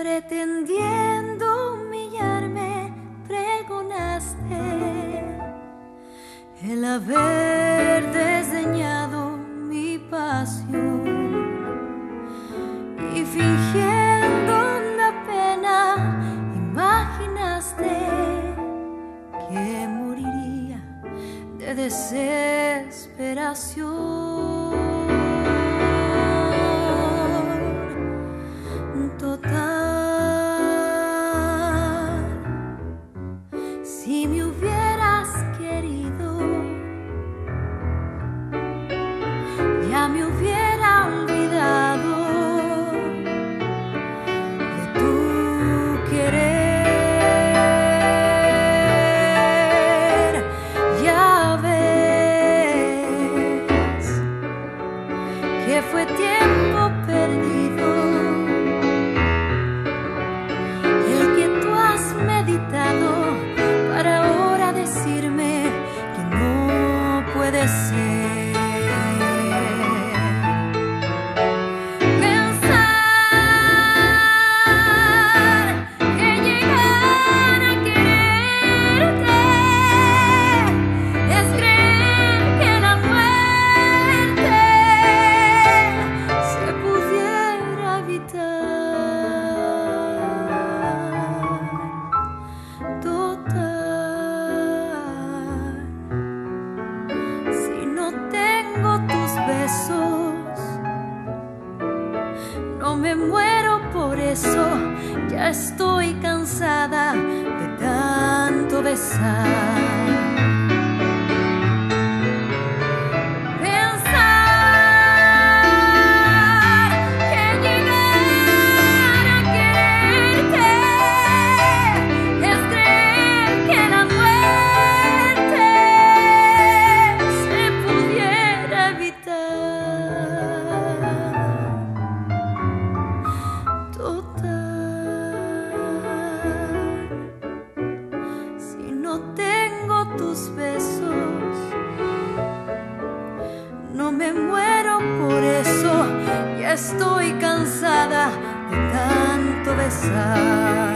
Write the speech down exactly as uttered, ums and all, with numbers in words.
pretendiendo humillarme, pregonaste el haber desdeñado mi pasión y fingiendo honda pena imaginaste que moriría de desesperación. Total, si me hubieras querido, ya me hubiera olvidado de tu querer. Ya ves que fue tiempo perdido para ahora decirme que no puede ser. Pensar que llegar a quererte es creer que la muerte se pudiera evitar. No me muero por eso, ya estoy cansada de tanto besar. Tus besos, no me muero por eso, ya estoy cansada de tanto besar.